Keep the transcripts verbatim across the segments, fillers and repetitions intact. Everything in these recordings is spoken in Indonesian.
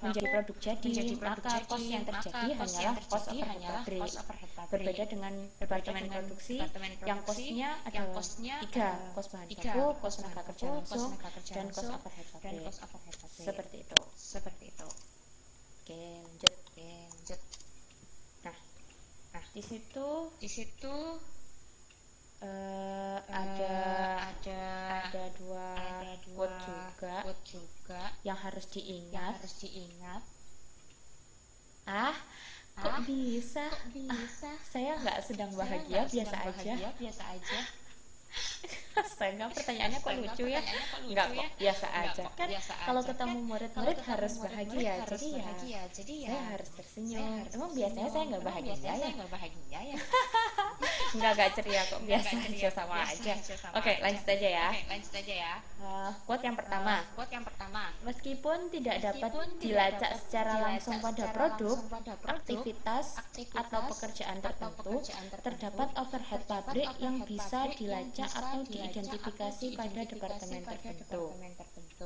menjadi produk jadi, maka cost yang terjadi hanyalah cost overhead pabrik. Berbeda dengan departemen produksi yang costnya ada tiga, cost bahan baku, cost tenaga kerja langsung, dan cost overhead pabrik. Seperti itu. Seperti itu. Oke, lanjut. Oke, lanjut. Nah, nah di situ di situ uh, uh, ada ada ada dua, ada dua quote juga, quote juga yang harus diingat. Yang harus diingat. Ah, kok ah, bisa? Kok bisa? Ah, saya nggak sedang bahagia, Saya biasa sedang aja. Bahagia, biasa aja. Astaga, pertanyaannya kok lucu ya? Enggak kok, biasa aja. Kan kalau ketemu murid-murid harus bahagia, jadi ya, jadi ya, saya harus tersenyum. Emang biasanya saya nggak bahagia ya? nggak bahagia ya? Enggak, enggak ceria kok, biasa aja, sama aja. Oke, lanjut aja ya. Oke, lanjut aja ya. Uh, quote yang pertama. Uh, quote yang pertama. Meskipun tidak dapat Meskipun dilacak dapat secara dilacak langsung pada secara produk, langsung pada produk, aktivitas, aktivitas atau pekerjaan atau tertentu, pekerjaan tertentu, terdapat overhead terdapat pabrik yang overhead bisa pabrik yang dilacak bisa atau dilacak diidentifikasi atau pada diidentifikasi departemen pada tertentu. departemen tertentu.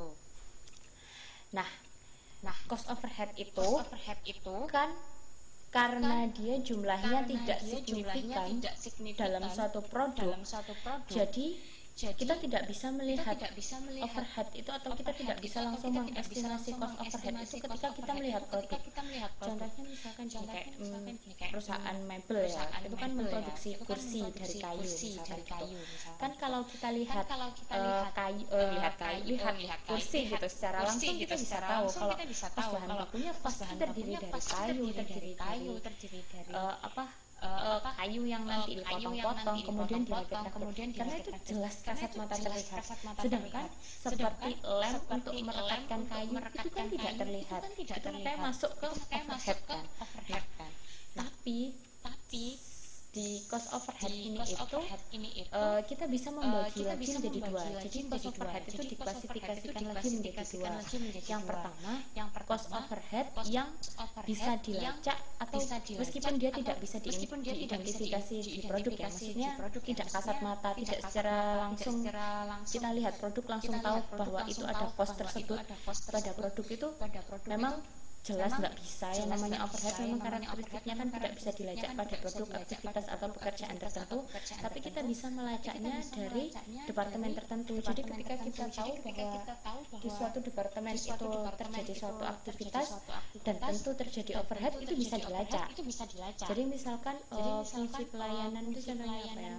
Nah, Nah, cost overhead itu cost overhead itu kan karena kan dia jumlahnya karena tidak dia signifikan jumlahnya tidak signifikan dalam suatu produk, dalam suatu produk. jadi Jadi, kita tidak bisa melihat tidak bisa melihat overhead itu atau kita tidak bisa langsung mengestimasi cost overhead itu ketika kita melihat produk. Contohnya misalkan gini, kayak mm, perusahaan mebel ya, itu kan memproduksi kursi dari kayu misalkan gitu. Kan kalau kita lihat uh, kayu, uh, lihat kayu, lihat kursi gitu secara langsung kita bisa tahu kalau cost bahan bakunya pasti terdiri dari kayu, terdiri dari uh, apa Uh, uh, kayu yang nanti dipotong-potong kemudian dirapet-rapet, karena itu jelas kasat mata terlihat. Sedangkan seperti lem untuk merekatkan kayu itu kan tidak terlihat, itu makanya masuk ke overhead kan. Nah, tapi tapi di cost overhead di ini cost itu, overhead ini itu uh, kita bisa membagi uh, lagi menjadi dua. Jadi cost overhead itu diklasifikasikan lagi menjadi dua. Yang pertama, yang cost overhead yang bisa dilacak atau meskipun dia tidak bisa diidentifikasi di produk ya, maksudnya tidak kasat mata, tidak secara langsung kita lihat produk langsung tahu bahwa itu ada cost tersebut pada produk itu, memang jelas nggak bisa. Yang namanya overhead memang karakteristiknya kan tidak bisa dilacak pada produk, aktivitas atau pekerjaan tertentu, tapi kita bisa melacaknya dari departemen tertentu. Jadi ketika kita tahu bahwa di suatu departemen itu terjadi suatu aktivitas dan tentu terjadi overhead, itu bisa dilacak. Jadi misalkan uh, fungsi pelayanan itu contohnya apa ya?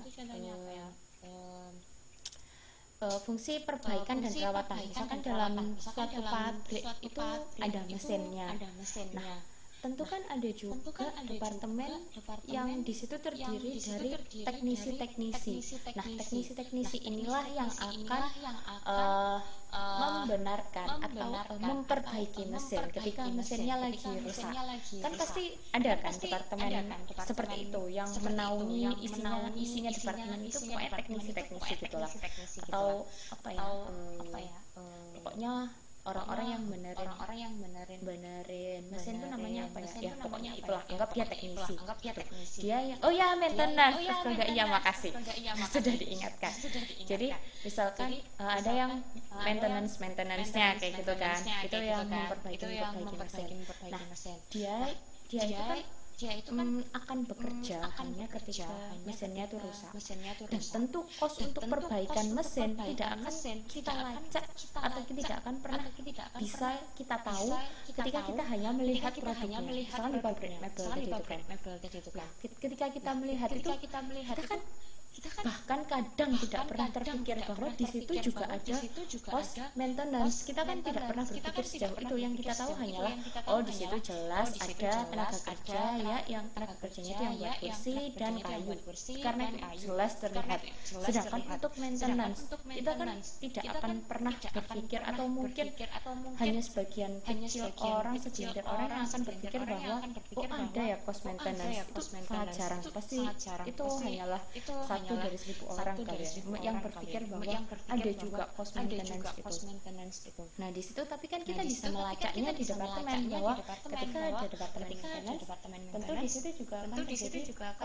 Uh, Uh, fungsi perbaikan uh, fungsi dan perawatan. Misalkan dalam suatu pabrik itu ada mesinnya. Nah, tentu kan ada juga departemen yang di situ terdiri dari teknisi-teknisi. Nah, teknisi-teknisi inilah yang akan uh, membenarkan atau uh, memperbaiki mesin ketika mesinnya lagi rusak. Kan pasti ada kan departemen seperti itu yang menaungi isinya isinya departemen itu pokoknya teknisi-teknisi gitulah. Atau apa ya? Hmm, pokoknya orang-orang yang benerin orang-orang yang benerin benerin mesin itu namanya apa ya? Ya pokoknya itulah, anggap dia teknisi. Anggap dia teknisi. Dia yang oh ya maintenance. Astaga, iya makasih. Sudah diingatkan. Jadi misalkan uh, ada yang maintenance maintenance-nya kayak gitu kan. Itu yang memperbaiki memperbaiki mesin. Nah, dia dia itu kan dia itu kan mm, akan bekerja mm, hanya ketika mesinnya itu rusak. Mesinnya itu rusak. Dan tentu kos untuk perbaikan mesin tidak akan kita lacak atau tidak akan pernah bisa kita tahu ketika kita hanya melihat produknya. Misalkan di pabrik mebel gitu kan. Ketika kita melihat itu, kita kan bahkan kadang tidak pernah terpikir bahwa di situ juga ada cost maintenance. Kita kan tidak pernah berpikir sejauh itu. Yang kita tahu hanyalah oh di situ jelas ada tenaga kerja ya, yang tenaga kerjanya itu yang buat kursi dan kayu, karena itu jelas terlihat. Sedangkan untuk maintenance kita kan tidak akan pernah berpikir, atau mungkin hanya sebagian kecil orang, segelintir orang yang akan berpikir bahwa oh ada ya cost maintenance. Itu sangat jarang, pasti itu hanyalah satu satu dari seribu orang kali ya, yang berpikir bahwa ada juga cost maintenance gitu. Nah di situ tapi kan kita bisa melacaknya di departemen bahwa ketika ada departemen maintenance, tentu di situ juga akan terjadi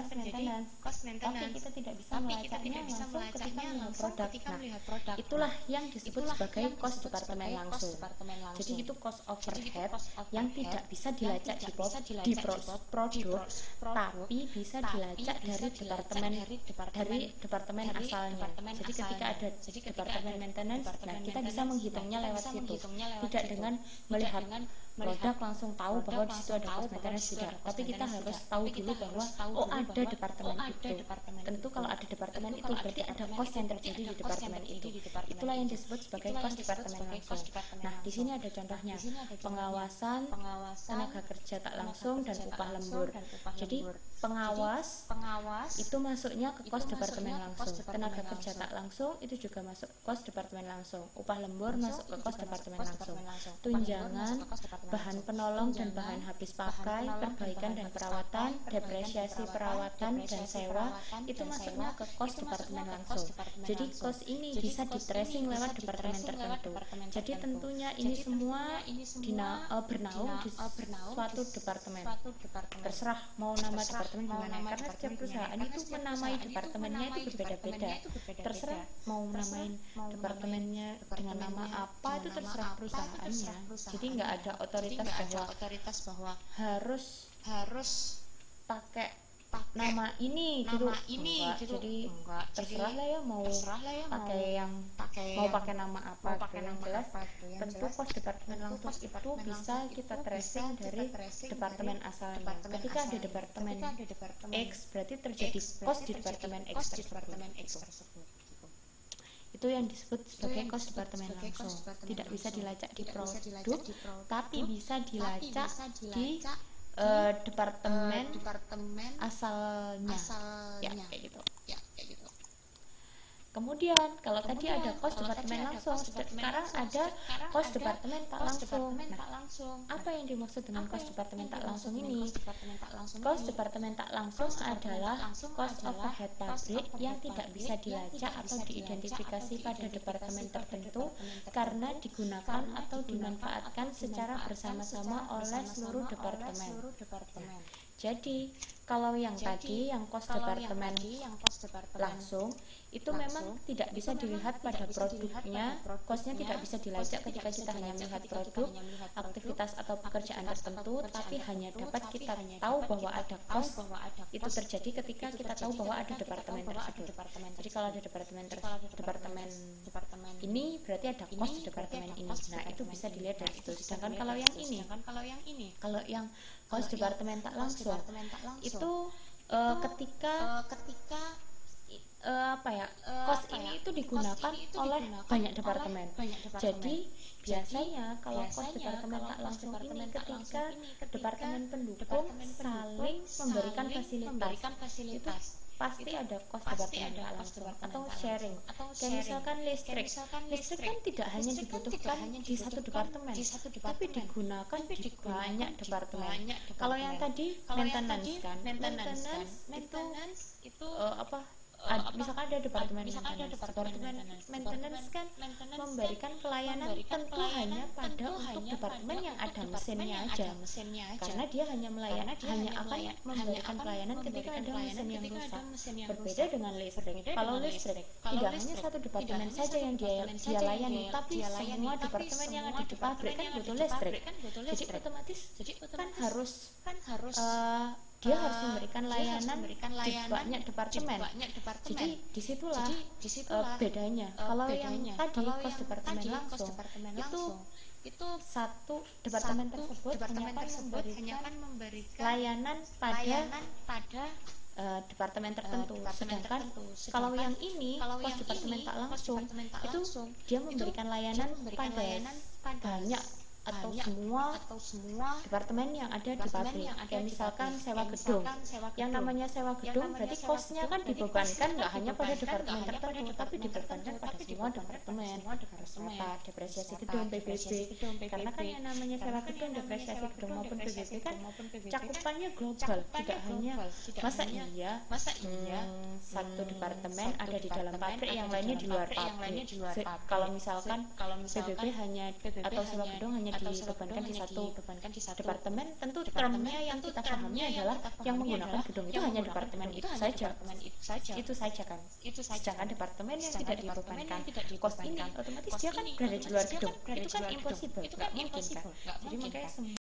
cost maintenance. Tapi kita tidak bisa melacaknya langsung ketika melihat produk. Nah, itulah yang disebut sebagai cost departemen langsung. Jadi itu cost overhead yang tidak bisa dilacak di, di produk, tapi bisa dilacak dari departemen dari departemen asalnya. Jadi ketika ada departemen maintenance, nah kita bisa menghitungnya lewat situ, tidak dengan melihat produk langsung tahu bahwa di situ ada cost maintenance, tidak, tapi kita harus tahu dulu bahwa oh ada departemen itu. Tentu kalau ada departemen itu berarti ada cost yang terjadi di departemen itu. Itulah yang disebut sebagai cost departemen langsung. Nah di sini ada contohnya, pengawasan tenaga kerja tak langsung dan upah lembur. Jadi pengawas itu masuknya ke cost departemen langsung, tenaga kerja tak langsung itu juga masuk cost departemen langsung, upah lembur masuk ke cost departemen langsung, tunjangan, bahan penolong dan bahan habis pakai, perbaikan dan perawatan, depresiasi perawatan dan sewa itu masuknya ke cost departemen langsung. Jadi cost ini bisa di tracing lewat departemen tertentu. Jadi tentunya ini semua dina, uh, bernaung di suatu departemen. Terserah mau nama departemen gimana, karena setiap perusahaan itu menamai departemennya itu berbeda-beda. Terserah mau namain departemennya dengan nama apa itu terserah perusahaannya. Jadi nggak ada otoritas bahwa otoritas bahwa harus harus pakai nama ini gitu, ini enggak, gitu. Jadi enggak, terserah lah ya mau ya pakai yang pakai mau pakai nama apa mau pakai nama jelas apa, tentu pos departemen langsung itu bisa kita tracing dari departemen asalnya. Ketika ada departemen X berarti terjadi pos di departemen X tersebut. Itu yang disebut sebagai cost departemen langsung. Tidak bisa dilacak di produk, tapi bisa dilacak di Uh, departemen, uh, departemen asalnya, asalnya. Ya, kayak gitu. Ya, kayak gitu. Kemudian kalau Kemudian, tadi ada cost departemen langsung, sekarang ada cost departemen tak langsung. Nah, apa yang dimaksud dengan cost departemen tak langsung ini? Cost departemen tak langsung adalah cost overhead pabrik yang tidak bisa dilacak atau diidentifikasi pada departemen tertentu karena digunakan atau dimanfaatkan secara bersama-sama oleh seluruh departemen. Jadi kalau yang Jadi, tadi yang cost departemen langsung itu langsung, memang tidak bisa dilihat pada produknya, costnya tidak bisa dilacak ketika kita hanya melihat produk, aktivitas atau pekerjaan tertentu, tapi hanya dapat kita tahu bahwa ada cost itu terjadi ketika kita tahu bahwa ada departemen tersebut. Jadi kalau ada departemen departemen ini berarti ada cost di departemen ini. Nah itu bisa dilihat dari situ. Sedangkan kalau yang ini, kalau yang cost departemen tak langsung itu uh, ketika ketika uh, apa ya cost ini itu digunakan oleh banyak departemen. Jadi biasanya kalau cost departemen tak langsung ini ketika departemen pendukung saling memberikan fasilitas, pasti ada cost departemen tak langsung atau sharing. Kayak misalkan listrik, listrik kan tidak hanya dibutuhkan di satu departemen, tapi digunakan di banyak departemen. Kalau yang tadi maintenance kan, maintenance itu apa? Ad, misalkan ada departemen maintenance, departemen maintenance kan memberikan pelayanan tentu hanya pada untuk departemen yang ada mesinnya aja, karena dia hanya melayani hanya akan memberikan pelayanan ketika ada mesin yang rusak. Berbeda dengan listrik. Kalau listrik tidak hanya satu departemen saja yang dia dia layani, tapi semua departemen yang ada di pabrik kan butuh listrik. Jadi otomatis kan harus kan harus dia harus memberikan layanan, memberikan layanan di banyak departemen. Jadi disitulah, Jadi, disitulah uh, bedanya. Uh, kalau bedanya. yang tadi kalau cost departemen langsung, departemen itu itu satu departemen satu tersebut departemen hanya tersebut hanya akan memberikan layanan pada layanan pada uh, departemen tertentu. Uh, departemen Sedangkan tertentu. Sedangkan kalau yang ini kalau cost departemen tak langsung, itu dia memberikan layanan pada banyak atau banyak semua atau semua departemen yang ada di departemen pabrik. yang ada Kayak di misalkan pabrik. sewa Kayak gedung. misalkan sewa Yang gedung. namanya sewa Yang gedung namanya berarti sewa kosnya gedung, kan berarti dibebankan kosnya nggak kan hanya pada dibebankan departemen nggak hanya pada tertentu, tapi departemen dibebankan tertentu, pada tapi semua dibebankan pada departemen. semua departemen. Wisata, depresiasi Wisata, gedung, P B B. depresiasi gedung, P B B. Karena kan yang namanya sewa Karena kan gedung, yang namanya depresiasi sewa gedung gedung, maupun P B B depresiasi kan gedung maupun P B B kan cakupannya global, cakupannya tidak hanya global. Tidak masa hanya- iya masa iya hmm, satu hmm, departemen satu ada di dalam departemen pabrik, ada yang di lainnya dalam di luar pabrik, yang lainnya pabrik. di luar Se- pabrik. Kalau misalkan Se- kalau P B B misalkan hanya P B B atau sewa hanya- gedung hanya atau sewa dibebankan gedung di hanya satu dibebankan di satu departemen, tentu departemen, termnya yang tentu kita termnya pahami yang adalah kita yang pahami menggunakan adalah gedung itu yang hanya menggunakan departemen gedung itu hanya saja. departemen itu saja. Itu saja kan. Itu saja. Sedangkan departemen yang Sedangkan tidak departemen dibebankan yang tidak kos ini dibebankan otomatis kos dia kan ini berada di luar otomatis dia gedung. kan berada Itu di kan luar gedung. impossible, Itu nggak kan mungkin kan. impossible, nggak Jadi mungkin makanya kan. semua